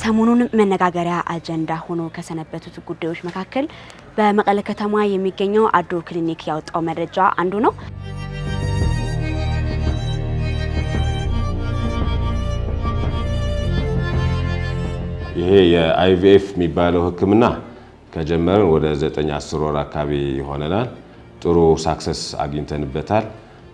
ሰሞኑን መነጋገሪያ አጀንዳ ሆኖ ከሰነበቱት ጉዳዮች መካከል በመቀለ ከተማ የሚገኘው አዶ ክሊኒክ ያወጣው መረጃ አንዱ ነው። ይሄ የአይቪኤፍ የሚባለው ህክምና ከጀመረን ወደ 9-10 ወር አካባቢ ሆነናል። ጥሩ ሳክሰስ አግኝተንበታል።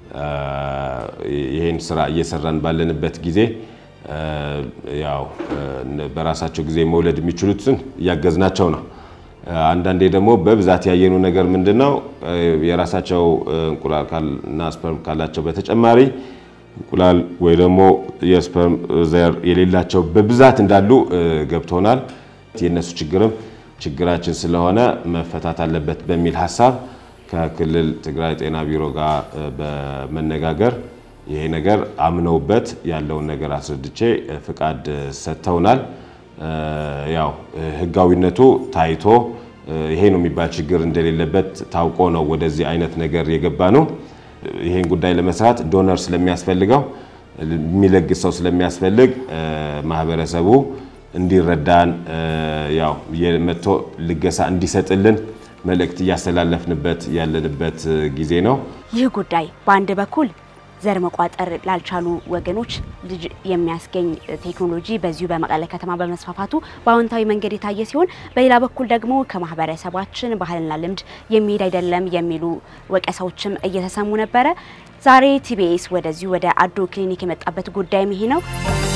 ይሄን ስራ እየሰራን ባለንበት ጊዜ ያው በራሳቸው ጊዜ መውለድ የሚችሉትን ያገዝናቸው ነው። አንዳንዴ ደግሞ በብዛት ያየነው ነገር ምንድነው የራሳቸው እንቁላል ካልና ስፐርም ካላቸው በተጨማሪ እንቁላል ወይ ደግሞ የስፐርም ዘር የሌላቸው በብዛት እንዳሉ ገብቶናል። የነሱ ችግራችን ስለሆነ መፈታት አለበት በሚል ሐሳብ ከክልል ትግራይ ጤና ቢሮ ጋር በመነጋገር ይሄ ነገር አምነውበት ያለው ነገር አስረድቼ ፍቃድ ሰጥተውናል። ያው ህጋዊነቱ ታይቶ ይሄ ነው የሚባል ችግር እንደሌለበት ታውቆ ነው ወደዚህ አይነት ነገር የገባ ነው። ይሄን ጉዳይ ለመስራት ዶነር ስለሚያስፈልገው የሚለግሰው ስለሚያስፈልግ ማህበረሰቡ እንዲረዳን ያው የመቶ ልገሳ እንዲሰጥልን መልእክት ያስተላለፍንበት ያለንበት ጊዜ ነው። ይህ ጉዳይ በአንድ በኩል ዘር መቋጠር ላልቻሉ ወገኖች ልጅ የሚያስገኝ ቴክኖሎጂ በዚሁ በመቀለ ከተማ በመስፋፋቱ በአዎንታዊ መንገድ የታየ ሲሆን በሌላ በኩል ደግሞ ከማህበረሰባችን ባህልና ልምድ የሚሄድ አይደለም የሚሉ ወቀሳዎችም እየተሰሙ ነበር። ዛሬ ቲቢኤስ ወደዚሁ ወደ አዶ ክሊኒክ የመጣበት ጉዳይም ይሄ ነው።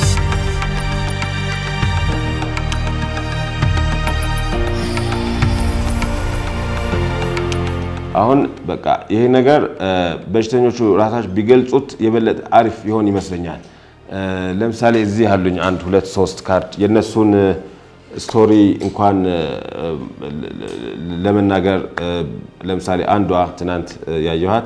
አሁን በቃ ይሄ ነገር በሽተኞቹ ራሳቸው ቢገልጹት የበለጠ አሪፍ ይሆን ይመስለኛል። ለምሳሌ እዚህ ያሉኝ 1 2 3 ካርድ የነሱን ስቶሪ እንኳን ለመናገር ለምሳሌ አንዷ ትናንት ያየኋት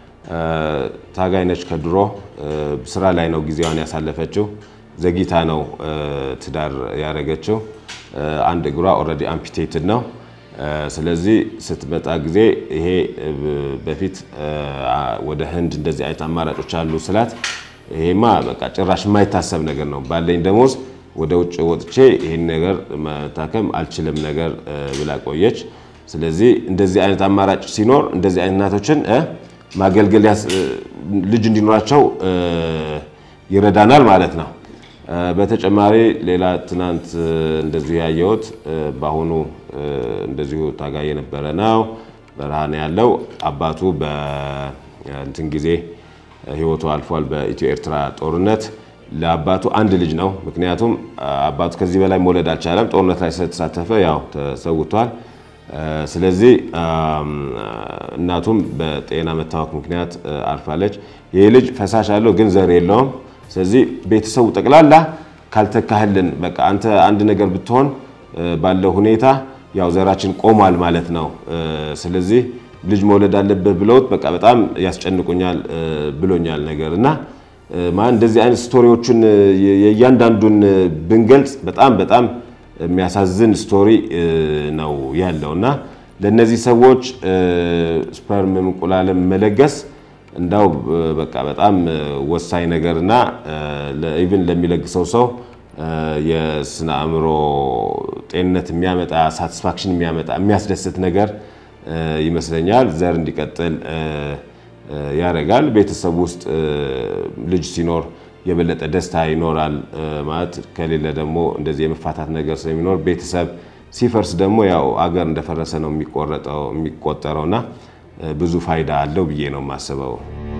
ታጋይነች ከድሮ ስራ ላይ ነው ጊዜዋን ያሳለፈችው ዘግይታ ነው ትዳር ያረገችው አንድ እግሯ ኦሬዲ አምፒቴትድ ነው። ስለዚህ ስትመጣ ጊዜ ይሄ በፊት ወደ ህንድ እንደዚህ አይነት አማራጮች አሉ ስላት ይሄማ በቃ ጭራሽ የማይታሰብ ነገር ነው ባለኝ ደሞዝ ወደ ውጭ ወጥቼ ይሄን ነገር መታከም አልችልም ነገር ብላ ቆየች። ስለዚህ እንደዚህ አይነት አማራጭ ሲኖር እንደዚህ አይነት እናቶችን ማገልገል ልጅ እንዲኖራቸው ይረዳናል ማለት ነው። በተጨማሪ ሌላ ትናንት እንደዚህ ያየሁት ባሁኑ እንደዚሁ ታጋይ የነበረ ነው በረሃን ያለው አባቱ በእንትን ጊዜ ህይወቱ አልፏል በኢትዮ ኤርትራ ጦርነት ለአባቱ አንድ ልጅ ነው ምክንያቱም አባቱ ከዚህ በላይ መውለድ አልቻለም ጦርነት ላይ ስለተሳተፈ ያው ተሰውቷል። ስለዚህ እናቱም በጤና መታወክ ምክንያት አርፋለች። ይሄ ልጅ ፈሳሽ አለው ግን ዘር የለውም። ስለዚህ ቤተሰቡ ጠቅላላ ካልተካህልን በቃ አንተ አንድ ነገር ብትሆን ባለው ሁኔታ ያው ዘራችን ቆሟል ማለት ነው። ስለዚህ ልጅ መውለድ አለበት ብለውት በቃ በጣም ያስጨንቁኛል ብሎኛል ነገርና ማን እንደዚህ አይነት ስቶሪዎችን የእያንዳንዱን ብንገልጽ በጣም የሚያሳዝን ስቶሪ ነው ያለውና ለነዚህ ሰዎች ስፐርም እንቁላልም መለገስ እንዳው በቃ በጣም ወሳኝ ነገርና ኢቭን ለሚለግሰው ሰው የስነ አእምሮ ጤንነት የሚያመጣ ሳቲስፋክሽን የሚያመጣ የሚያስደስት ነገር ይመስለኛል። ዘር እንዲቀጥል ያረጋል። ቤተሰብ ውስጥ ልጅ ሲኖር የበለጠ ደስታ ይኖራል ማለት ከሌለ ደግሞ እንደዚህ የመፋታት ነገር ስለሚኖር ቤተሰብ ሲፈርስ ደግሞ ያው አገር እንደፈረሰ ነው የሚቆጠረውና ብዙ ፋይዳ አለው ብዬ ነው ማስበው።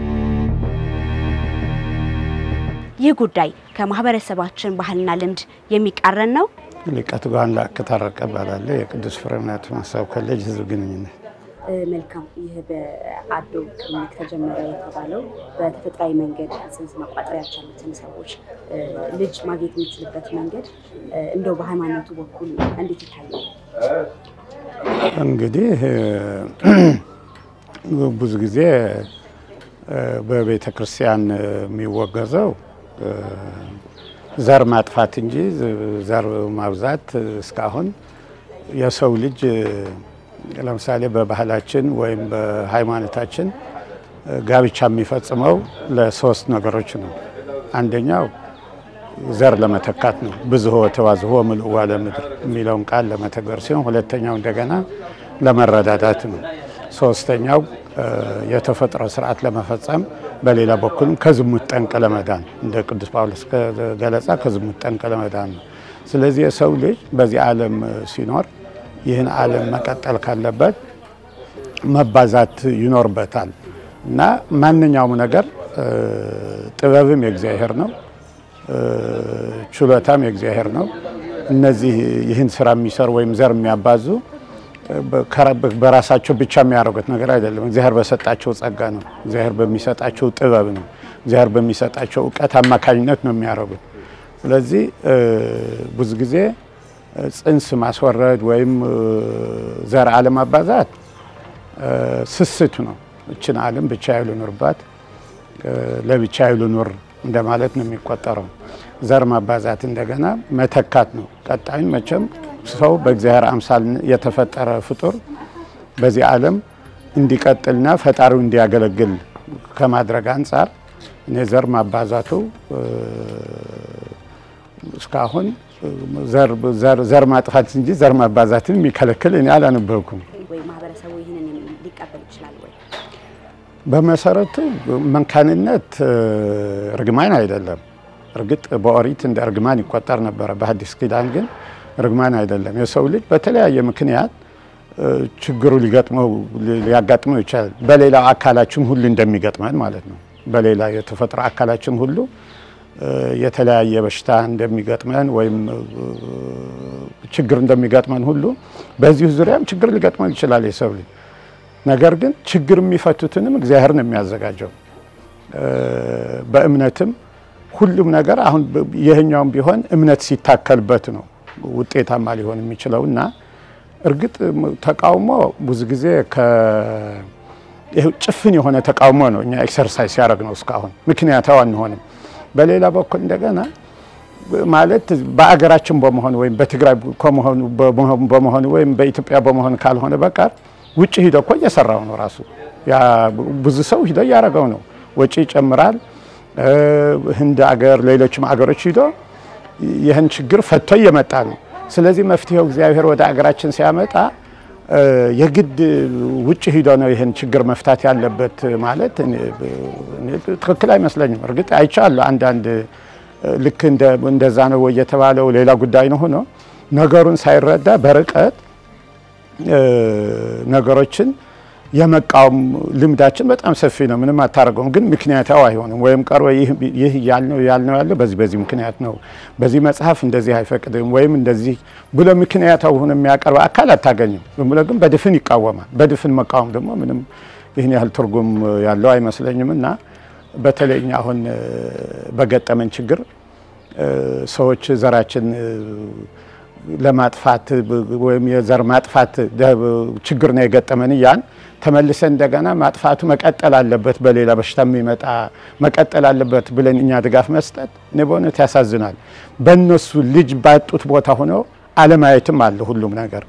ይህ ጉዳይ ከማህበረሰባችን ባህልና ልምድ የሚቃረን ነው። ሊቀቱ ጋር ለከታረቀ ባላለ የቅዱስ ፍሬምናት ማሳው ኮሌጅ ህዝብ ግንኙነት መልካም ይሄ በአዶ ክሊኒክ ተጀመረ የተባለው በተፈጥሯዊ መንገድ ጽንስ መቋጠር ያልቻሉትን ሰዎች ልጅ ማግኘት የሚችልበት መንገድ እንደው በሃይማኖቱ በኩል እንዴት ይታያል? እንግዲህ ብዙ ጊዜ በቤተ ክርስቲያን የሚወገዘው ዘር ማጥፋት እንጂ ዘር ማብዛት እስካሁን የሰው ልጅ ለምሳሌ በባህላችን ወይም በሃይማኖታችን ጋብቻ የሚፈጽመው ለሶስት ነገሮች ነው። አንደኛው ዘር ለመተካት ነው ብዙ ተዋዝሆ ምልዋ ለምድር የሚለውን ቃል ለመተግበር ሲሆን ሁለተኛው እንደገና ለመረዳዳት ነው ሶስተኛው የተፈጥሮ ስርዓት ለመፈጸም በሌላ በኩል ከዝሙት ጠንቅ ለመዳን እንደ ቅዱስ ጳውሎስ ገለጻ ከዝሙት ጠንቅ ለመዳን ነው ስለዚህ የሰው ልጅ በዚህ ዓለም ሲኖር ይህን ዓለም መቀጠል ካለበት መባዛት ይኖርበታል እና ማንኛውም ነገር ጥበብም የእግዚአብሔር ነው ችሎታም የእግዚአብሔር ነው እነዚህ ይህን ስራ የሚሰሩ ወይም ዘር የሚያባዙ በራሳቸው ብቻ የሚያደርጉት ነገር አይደለም እግዚአብሔር በሰጣቸው ጸጋ ነው እግዚአብሔር በሚሰጣቸው ጥበብ ነው እግዚአብሔር በሚሰጣቸው ዕውቀት አማካኝነት ነው የሚያደርጉት ስለዚህ ብዙ ጊዜ ጽንስ ማስወረድ ወይም ዘር አለማባዛት ስስት ነው እችን ዓለም ብቻ ይሉኑርባት ለብቻ ይሉኑር እንደማለት ነው የሚቆጠረው ዘር ማባዛት እንደገና መተካት ነው ቀጣይን መቼም ሰው በእግዚአብሔር አምሳል የተፈጠረ ፍጡር በዚህ ዓለም እንዲቀጥልና ፈጣሪው እንዲያገለግል ከማድረግ አንፃር ዘር ማባዛቱ እስካሁን ዘር ማጥፋት እንጂ ዘር ማባዛትን የሚከለክል እኔ አላነበብኩም ወይ ማህበረሰቡ ይሄንን ሊቀበል ይችላል ወይ በመሰረቱ መንካንነት ርግማን አይደለም እርግጥ በኦሪት እንደ ርግማን ይቆጠር ነበር በሐዲስ ኪዳን ግን ርግማን አይደለም የሰው ልጅ በተለያየ ምክንያት ችግሩ ሊያጋጥመው ይችላል በሌላው አካላችን ሁሉ እንደሚገጥመን ማለት ነው በሌላ የተፈጥሮ አካላችን ሁሉ የተለያየ በሽታ እንደሚገጥመን ወይም ችግር እንደሚገጥመን ሁሉ በዚህ ዙሪያም ችግር ሊገጥመን ይችላል የሰው ልጅ ነገር ግን ችግር የሚፈቱትንም እግዚአብሔር ነው የሚያዘጋጀው በእምነትም ሁሉም ነገር አሁን የኛውም ቢሆን እምነት ሲታከልበት ነው ውጤታማ ሊሆን የሚችለውና እርግጥ ተቃውሞ ብዙ ጊዜ ጭፍን የሆነ ተቃውሞ ነው እኛ ኤክሰርሳይዝ ያደርግ ነው እስካሁን ምክንያታው አንሆንም በሌላ በኩል እንደገና ማለት በአገራችን በመሆን ወይም በትግራይ በመሆን ወይም በኢትዮጵያ በመሆን ካልሆነ በቃ ውጪ ሄዶ እኮ እየሰራው ነው ራሱ ያ ብዙ ሰው ሄዶ ያረጋው ነው ወጪ ይጨምራል ህንድ አገር ሌሎችም አገሮች ሄዶ ይህን ችግር ፈቶ እየመጣ ነው ስለዚህ መፍትሄው እግዚአብሔር ወደ አገራችን ሲያመጣ የግድ ውጪ ሄዶ ነው ይህን ችግር መፍታት ያለበት ማለት ትክክል አይመስለኝም እርግጥ አይቻለሁ አንዳንድ ልክ እንደዛ ነው የተባለው ሌላ ጉዳይ ነው ሆኖ ነገሩን ሳይረዳ በርቀት ነገሮችን የመቃወም ልምዳችን በጣም ሰፊ ነው ምንም አታረገውም ግን ምክንያታው አይሆንም ወይም ቀርቦ ይህ ያልነው ያለው በዚህ ምክንያት ነው በዚህ መጽሐፍ እንደዚህ አይፈቅድም ወይም እንደዚህ ብሎ ምክንያታው ሆነ የሚያቀርብ አካል አታገኝም ብሎ ግን በድፍን ይቃወማል በድፍን መቃወም ደግሞ ምንም ይህን ያህል ትርጉም ያለው አይመስለኝምና በተለይኛ አሁን በገጠመን ችግር ሰዎች ዘራችን ለማጥፋት ወይም የዘር ማጥፋት ችግር ነው የገጠመን ያን ተመልሰን እንደገና ማጥፋቱ መቀጠል አለበት በሌላ በሽታ የሚመጣ መቀጠል አለበት ብለን እኛ ድጋፍ መስጠት ነው ያሳዝናል በእነሱ ልጅ ባጡት ቦታ ሆኖ አለማየትም አለ ሁሉም ነገር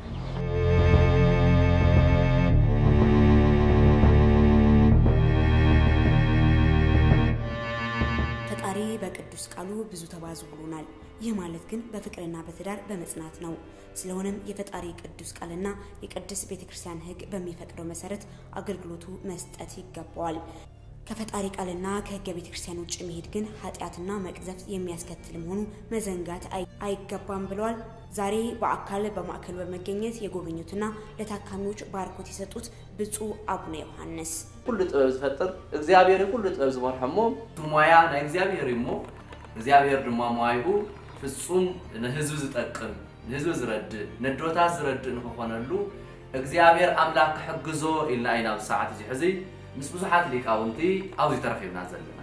ፈጣሪ በቅዱስ ቃሉ ብዙ ተባዙ ብሎናል ይህ ማለት ግን በፍቅርና በትዳር በመጽናት ነው ስለሆነም የፈጣሪ ቅዱስ ቃልና የቅዱስ ቤተክርስቲያን ሕግ በሚፈቅደው መሰረት አገልግሎቱ መስጠት ይገባዋል ከፈጣሪ ቃልና ከሕገ ቤተክርስቲያን ውጭ መሄድ ግን ኃጢያትና መቅዘፍት የሚያስከትል መሆኑ መዘንጋት አይገባም ብለዋል ዛሬ በአካል በማዕከል በመገኘት የጎበኙትና ለታካሚዎች ባርኮት የሰጡት ብፁዕ አቡነ ዮሐንስ ሁሉ ጥበብ ዝፈጥር እግዚአብሔር ሁሉ ጥበብ ዝመርሐሞ ሞያ ናይ እግዚአብሔር ይሞ እግዚአብሔር ድማ ሞያዩ ፍጹም ለህዝብ ዝጠቅም ለህዝብ ዝረድ ነዶታ ዝረድ እንኾነሉ እግዚአብሔር አምላክ ሕግዞ ኢልና አይና በሰዓት እዚ ሕዚ ምስ ብዙሓት ሊቃውንቲ አውዚ ተረፊብና ዘለ